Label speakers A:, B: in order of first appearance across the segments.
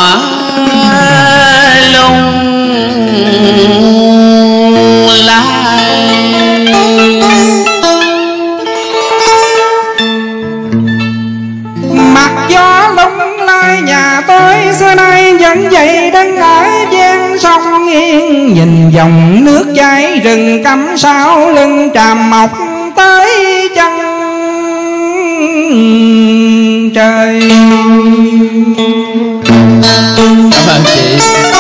A: lung lai.
B: Mặt gió lung lai nhà tôi xưa nay vẫn vậy, đứng ở ven sông nghiêng nhìn dòng nước chảy, rừng cắm sau lưng tràm mọc tới chân trời.
A: Cảm ơn chị.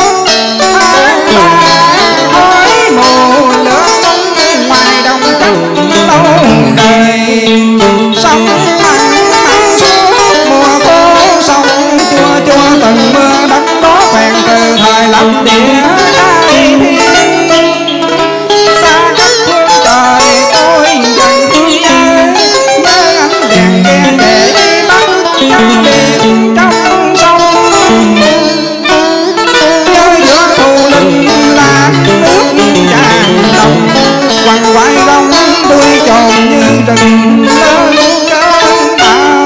B: Khói mù lửa tung ngoài đồng trắng lâu đời, sông mặn mặn suốt mùa khô, sông chua chua từng mưa đất đó phèn từ thời lập địa đại thiên. Xa cách phương trời tôi dần nhớ ánh đèn ghe để bắt trăng biển trong sông. Nhớ giữa thù linh là nước tràn đồng, quằn quại rong đuôi tròn như rừng lớn cơn bão.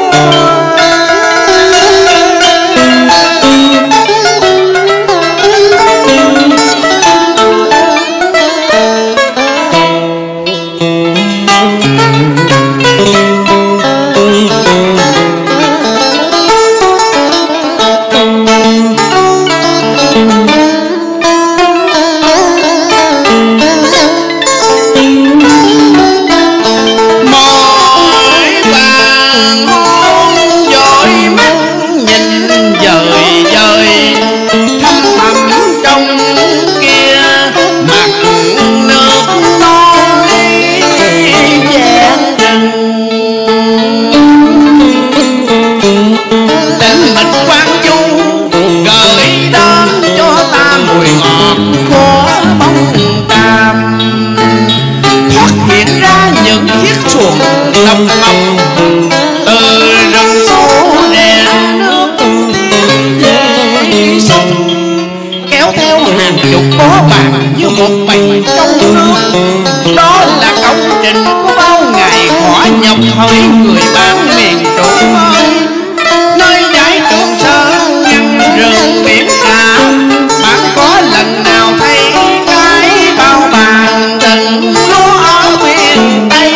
A: Lông lông từ rừng sâu rẽ nước tiến về sông, kéo theo hàng chục bó bàn như một bầy trong nước. Đó là công trình của bao ngày khó nhọc hỡi người bán miền Trung ơi. Nơi dãy Trường Sơn ngăn rừng biển cả, bạn có lần nào thấy cái bao bàn rừng lúa ở miền Tây?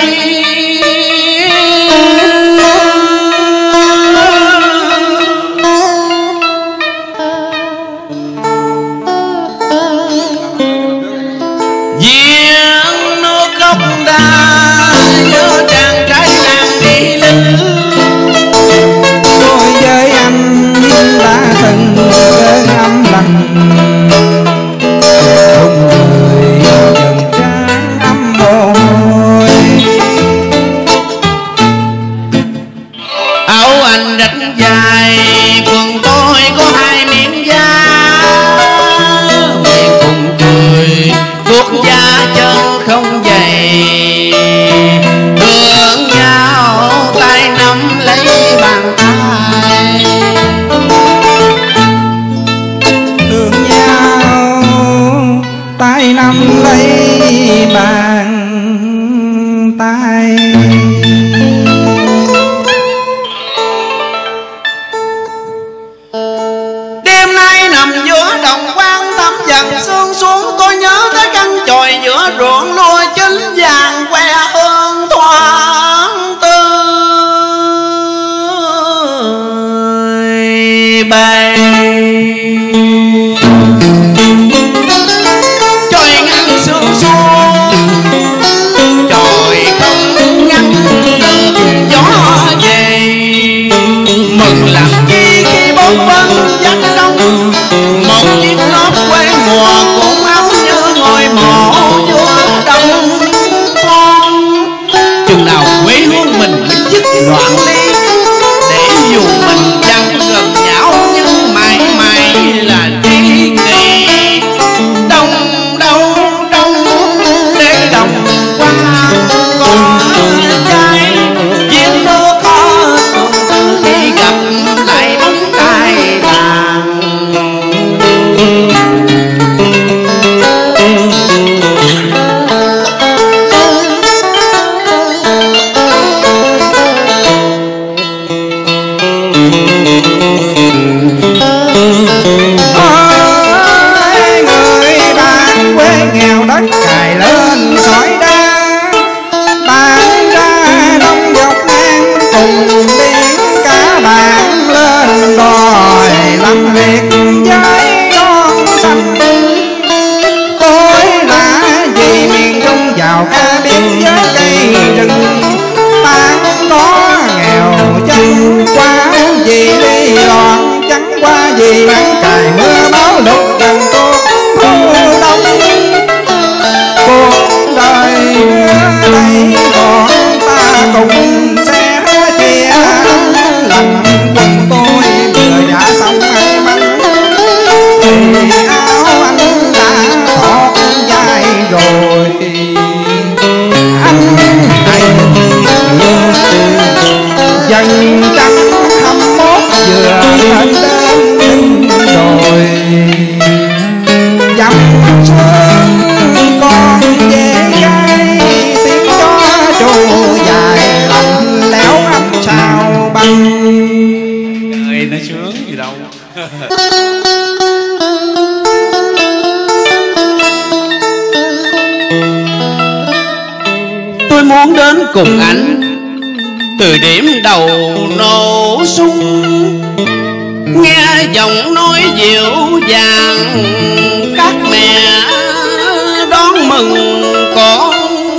A: Tôi muốn đến cùng anh từ điểm đầu nổ súng, nghe giọng nói dịu dàng các mẹ đón mừng con,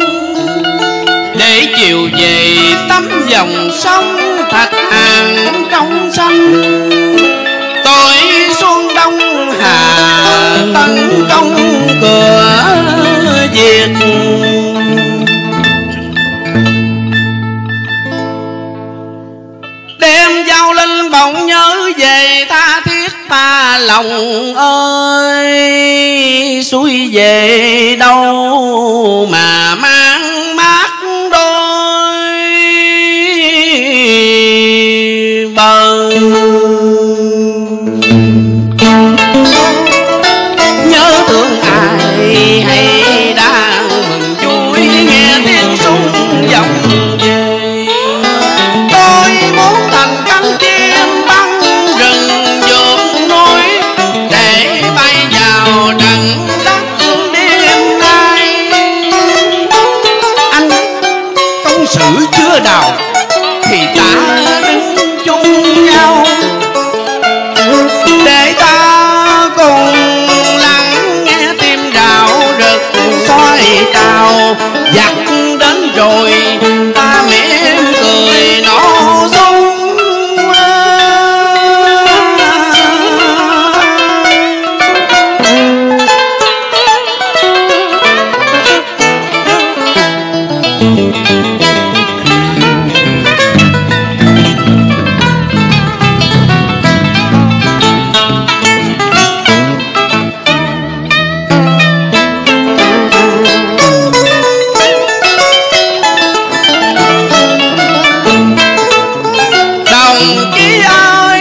A: để chiều về tắm dòng sông thật hàng trong xanh. Tôi xuân đông hà tấn công cửa Việt, đêm giao linh bỗng nhớ về tha thiết ta lòng ơi, xuôi về đâu mà mang mát đôi bờ. Nhớ thương ai hay đang mừng vui nghe tiếng súng vọng về, tôi muốn thành cánh chim băng rừng vượt núi để bay vào trần đất đêm nay. Anh công sự chưa đào thì ta đứng chung nhau, để ta cùng lắng nghe tim rào rực soi trào. Giặc đến rồi ta mỉm cười nổ súng. Đồng chí ơi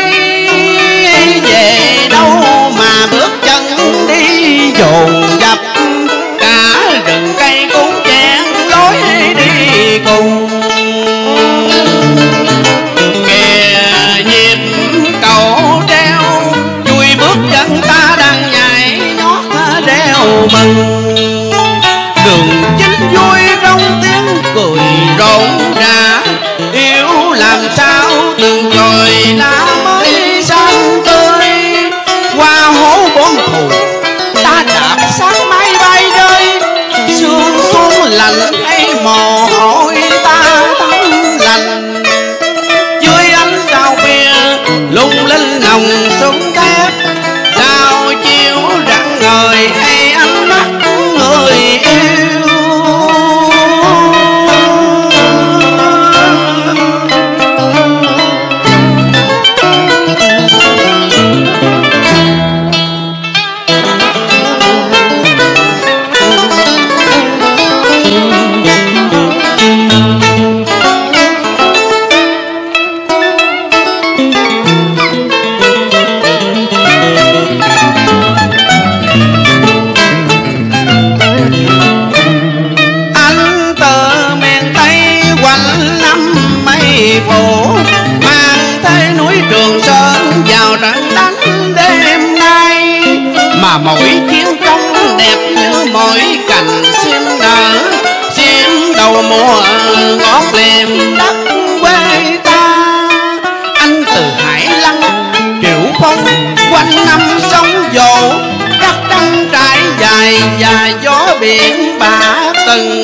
A: về đâu mà bước chân đi dồn dập, cả rừng cây cũng chen lối đi cùng. Kìa nhịp cầu treo vui bước chân ta đang nhảy nhót reo mừng. Đường chính vui trong tiếng cười rộn rã, yêu làm sao từng trời lá mới xanh tươi. Qua hố bom thù ta đạp sát máy bay rơi, sương xuống lạnh hay mồ hôi ta tắm lành. Dưới ánh sao khuya lung linh nòng súng thép, sao chiếu rạng ngời hay ánh mắt người yêu. Phố mang thế núi Trường Sơn vào trận đánh đêm nay, mà mỗi chiến công đẹp như mỗi cành sim nở, sim đầu mùa ngót liềm đất quê ta. Anh từ Hải Lăng Triệu Phong quanh năm sóng dầu, các trăng trải dài và gió biển bả từng